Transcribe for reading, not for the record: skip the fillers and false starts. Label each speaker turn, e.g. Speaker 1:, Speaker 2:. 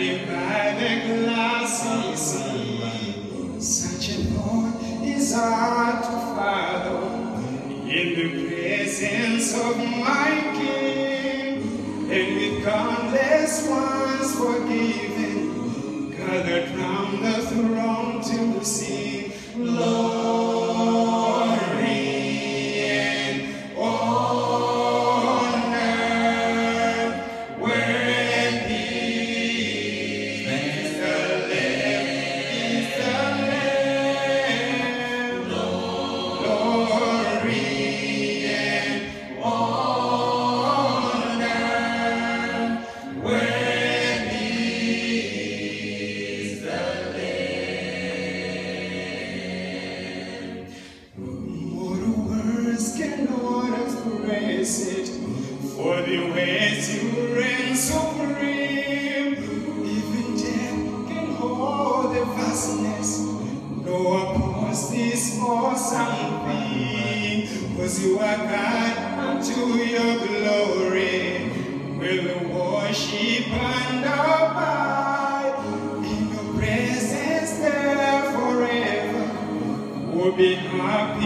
Speaker 1: blinded by the glassy sea. Such a thought is hard to follow in the presence of my King, and with countless ones forgiven, gathered round the throne to sing glory and honor. Worthy is the Lamb, glory and honor. Worthy is the Lamb. Mortal words cannot express it, for the ways you reign supreme. Even death can hold the vastness, no oppose this awesome thing. 'Cause you are God unto your glory, will worship and abide in your presence there forever. We'll be happy